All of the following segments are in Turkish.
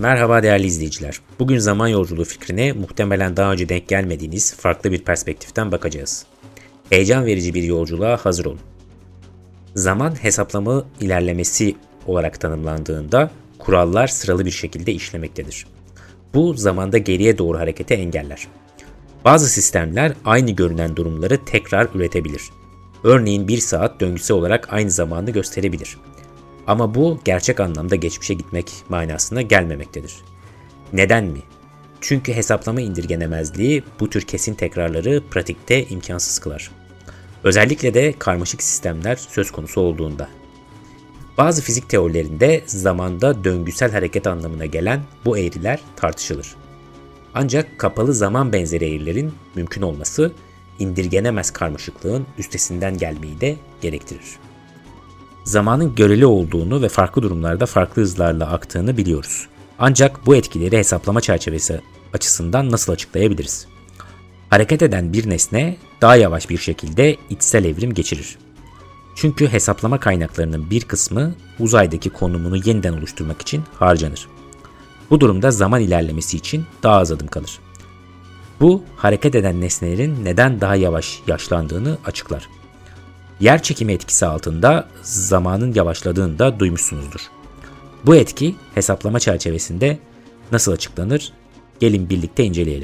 Merhaba değerli izleyiciler. Bugün zaman yolculuğu fikrine muhtemelen daha önce denk gelmediğiniz farklı bir perspektiften bakacağız. Heyecan verici bir yolculuğa hazır olun. Zaman hesaplama ilerlemesi olarak tanımlandığında kurallar sıralı bir şekilde işlemektedir. Bu zamanda geriye doğru hareketi engeller. Bazı sistemler aynı görünen durumları tekrar üretebilir. Örneğin 1 saat döngüsel olarak aynı zamanı gösterebilir. Ama bu gerçek anlamda geçmişe gitmek manasına gelmemektedir. Neden mi? Çünkü hesaplama indirgenemezliği bu tür kesin tekrarları pratikte imkansız kılar. Özellikle de karmaşık sistemler söz konusu olduğunda. Bazı fizik teorilerinde zamanda döngüsel hareket anlamına gelen bu eğriler tartışılır. Ancak kapalı zaman benzeri eğrilerin mümkün olması indirgenemez karmaşıklığın üstesinden gelmeyi de gerektirir. Zamanın göreli olduğunu ve farklı durumlarda farklı hızlarla aktığını biliyoruz. Ancak bu etkileri hesaplama çerçevesi açısından nasıl açıklayabiliriz? Hareket eden bir nesne daha yavaş bir şekilde içsel evrim geçirir. Çünkü hesaplama kaynaklarının bir kısmı uzaydaki konumunu yeniden oluşturmak için harcanır. Bu durumda zaman ilerlemesi için daha az adım kalır. Bu, hareket eden nesnelerin neden daha yavaş yaşlandığını açıklar. Yer çekimi etkisi altında zamanın yavaşladığını da duymuşsunuzdur. Bu etki hesaplama çerçevesinde nasıl açıklanır? Gelin birlikte inceleyelim.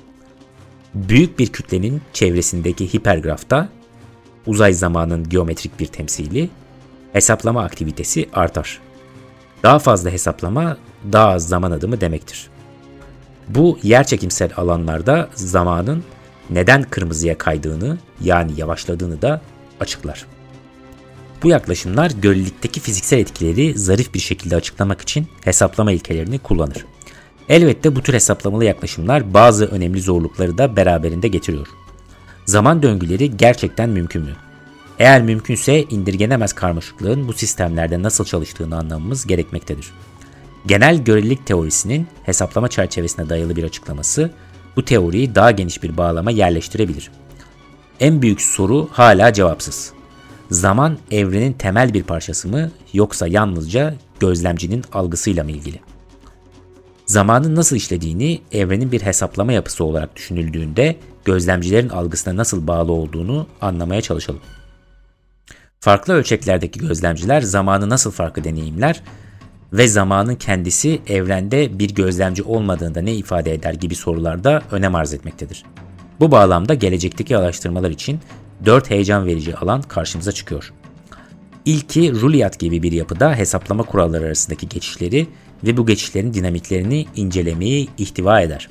Büyük bir kütlenin çevresindeki hipergrafta uzay zamanın geometrik bir temsili, hesaplama aktivitesi artar. Daha fazla hesaplama, daha az zaman adımı demektir. Bu yerçekimsel alanlarda zamanın neden kırmızıya kaydığını, yani yavaşladığını da açıklar. Bu yaklaşımlar görelikteki fiziksel etkileri zarif bir şekilde açıklamak için hesaplama ilkelerini kullanır. Elbette bu tür hesaplamalı yaklaşımlar bazı önemli zorlukları da beraberinde getiriyor. Zaman döngüleri gerçekten mümkün mü? Eğer mümkünse indirgenemez karmaşıklığın bu sistemlerde nasıl çalıştığını anlamamız gerekmektedir. Genel görelilik teorisinin hesaplama çerçevesine dayalı bir açıklaması bu teoriyi daha geniş bir bağlama yerleştirebilir. En büyük soru hala cevapsız. Zaman evrenin temel bir parçası mı yoksa yalnızca gözlemcinin algısıyla mı ilgili? Zamanın nasıl işlediğini evrenin bir hesaplama yapısı olarak düşünüldüğünde gözlemcilerin algısına nasıl bağlı olduğunu anlamaya çalışalım. Farklı ölçeklerdeki gözlemciler zamanı nasıl farklı deneyimler ve zamanın kendisi evrende bir gözlemci olmadığında ne ifade eder gibi sorularda önem arz etmektedir. Bu bağlamda gelecekteki araştırmalar için 4 heyecan verici alan karşımıza çıkıyor. İlki Rülyat gibi bir yapıda hesaplama kuralları arasındaki geçişleri ve bu geçişlerin dinamiklerini incelemeyi ihtiva eder.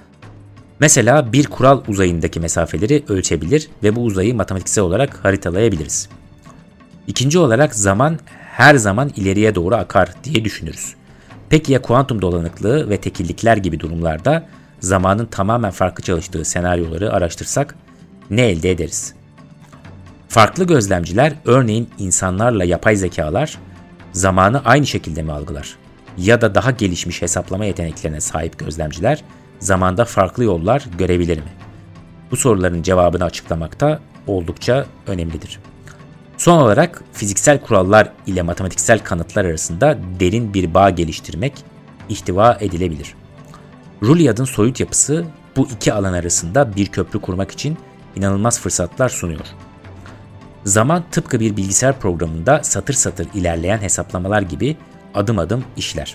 Mesela bir kural uzayındaki mesafeleri ölçebilir ve bu uzayı matematiksel olarak haritalayabiliriz. İkinci olarak zaman her zaman ileriye doğru akar diye düşünürüz. Peki ya kuantum dolanıklığı ve tekillikler gibi durumlarda zamanın tamamen farklı çalıştığı senaryoları araştırsak ne elde ederiz? Farklı gözlemciler, örneğin insanlarla yapay zekalar, zamanı aynı şekilde mi algılar? Ya da daha gelişmiş hesaplama yeteneklerine sahip gözlemciler zamanda farklı yollar görebilir mi? Bu soruların cevabını açıklamakta oldukça önemlidir. Son olarak fiziksel kurallar ile matematiksel kanıtlar arasında derin bir bağ geliştirmek ihtiva edilebilir. Rülyat'ın soyut yapısı bu iki alan arasında bir köprü kurmak için inanılmaz fırsatlar sunuyor. Zaman tıpkı bir bilgisayar programında satır satır ilerleyen hesaplamalar gibi adım adım işler.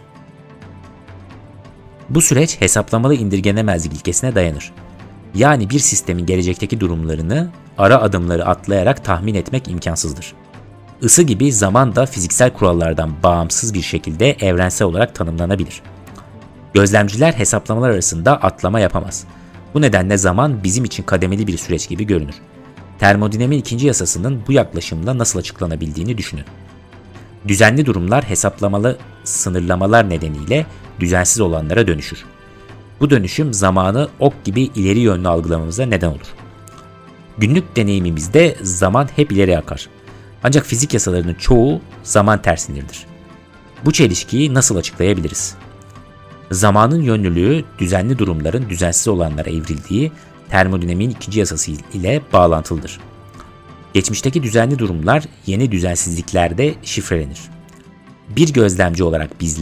Bu süreç hesaplamalı indirgenemezlik ilkesine dayanır. Yani bir sistemin gelecekteki durumlarını ara adımları atlayarak tahmin etmek imkansızdır. Isı gibi zaman da fiziksel kurallardan bağımsız bir şekilde evrensel olarak tanımlanabilir. Gözlemciler hesaplamalar arasında atlama yapamaz. Bu nedenle zaman bizim için kademeli bir süreç gibi görünür. Termodinamiğin ikinci yasasının bu yaklaşımla nasıl açıklanabildiğini düşünün. Düzenli durumlar hesaplamalı sınırlamalar nedeniyle düzensiz olanlara dönüşür. Bu dönüşüm zamanı ok gibi ileri yönlü algılamamıza neden olur. Günlük deneyimimizde zaman hep ileri akar. Ancak fizik yasalarının çoğu zaman tersindedir. Bu çelişkiyi nasıl açıklayabiliriz? Zamanın yönlülüğü düzenli durumların düzensiz olanlara evrildiği termodinamiğin ikinci yasası ile bağlantılıdır. Geçmişteki düzenli durumlar yeni düzensizliklerde şifrelenir. Bir gözlemci olarak bizler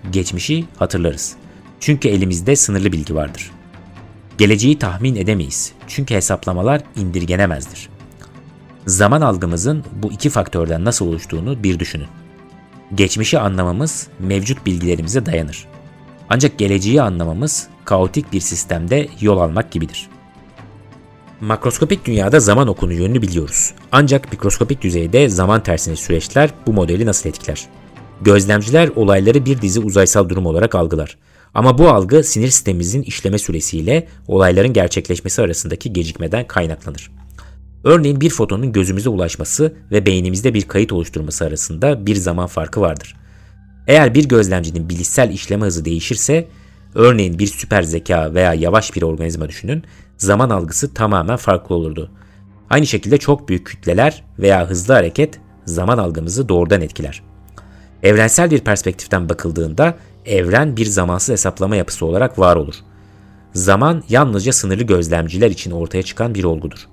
geçmişi hatırlarız. Çünkü elimizde sınırlı bilgi vardır. Geleceği tahmin edemeyiz. Çünkü hesaplamalar indirgenemezdir. Zaman algımızın bu iki faktörden nasıl oluştuğunu bir düşünün. Geçmişi anlamamız mevcut bilgilerimize dayanır. Ancak geleceği anlamamız kaotik bir sistemde yol almak gibidir. Makroskopik dünyada zaman okunu yönünü biliyoruz. Ancak mikroskopik düzeyde zaman tersine süreçler bu modeli nasıl etkiler? Gözlemciler olayları bir dizi uzaysal durum olarak algılar. Ama bu algı sinir sistemimizin işleme süresiyle olayların gerçekleşmesi arasındaki gecikmeden kaynaklanır. Örneğin bir fotonun gözümüze ulaşması ve beynimizde bir kayıt oluşturması arasında bir zaman farkı vardır. Eğer bir gözlemcinin bilişsel işleme hızı değişirse, örneğin bir süper zeka veya yavaş bir organizma düşünün, zaman algısı tamamen farklı olurdu. Aynı şekilde çok büyük kütleler veya hızlı hareket zaman algımızı doğrudan etkiler. Evrensel bir perspektiften bakıldığında evren bir zamansız hesaplama yapısı olarak var olur. Zaman yalnızca sınırlı gözlemciler için ortaya çıkan bir olgudur.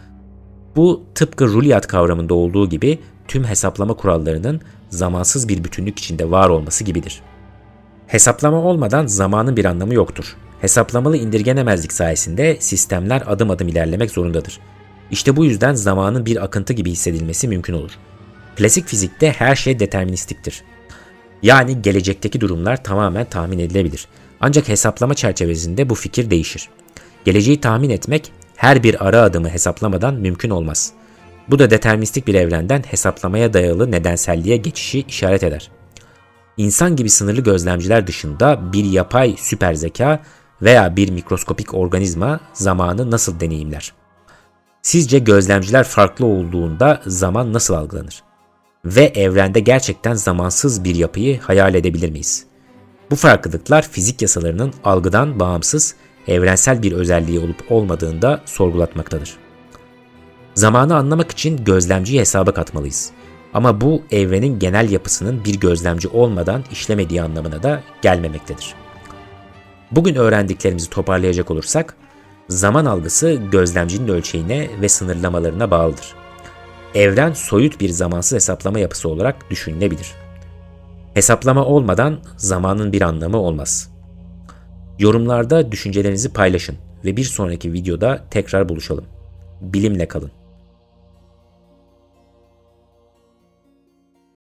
Bu tıpkı Rülyat kavramında olduğu gibi tüm hesaplama kurallarının zamansız bir bütünlük içinde var olması gibidir. Hesaplama olmadan zamanın bir anlamı yoktur. Hesaplamalı indirgenemezlik sayesinde sistemler adım adım ilerlemek zorundadır. İşte bu yüzden zamanın bir akıntı gibi hissedilmesi mümkün olur. Klasik fizikte her şey deterministiktir. Yani gelecekteki durumlar tamamen tahmin edilebilir. Ancak hesaplama çerçevesinde bu fikir değişir. Geleceği tahmin etmek her bir ara adımı hesaplamadan mümkün olmaz. Bu da deterministik bir evrenden hesaplamaya dayalı nedenselliğe geçişi işaret eder. İnsan gibi sınırlı gözlemciler dışında bir yapay süper zeka veya bir mikroskopik organizma zamanı nasıl deneyimler? Sizce gözlemciler farklı olduğunda zaman nasıl algılanır? Ve evrende gerçekten zamansız bir yapıyı hayal edebilir miyiz? Bu farklılıklar fizik yasalarının algıdan bağımsız, evrensel bir özelliği olup olmadığını da sorgulatmaktadır. Zamanı anlamak için gözlemciyi hesaba katmalıyız. Ama bu evrenin genel yapısının bir gözlemci olmadan işlemediği anlamına da gelmemektedir. Bugün öğrendiklerimizi toparlayacak olursak, zaman algısı gözlemcinin ölçeğine ve sınırlamalarına bağlıdır. Evren soyut bir zamansız hesaplama yapısı olarak düşünülebilir. Hesaplama olmadan zamanın bir anlamı olmaz. Yorumlarda düşüncelerinizi paylaşın ve bir sonraki videoda tekrar buluşalım. Bilimle kalın.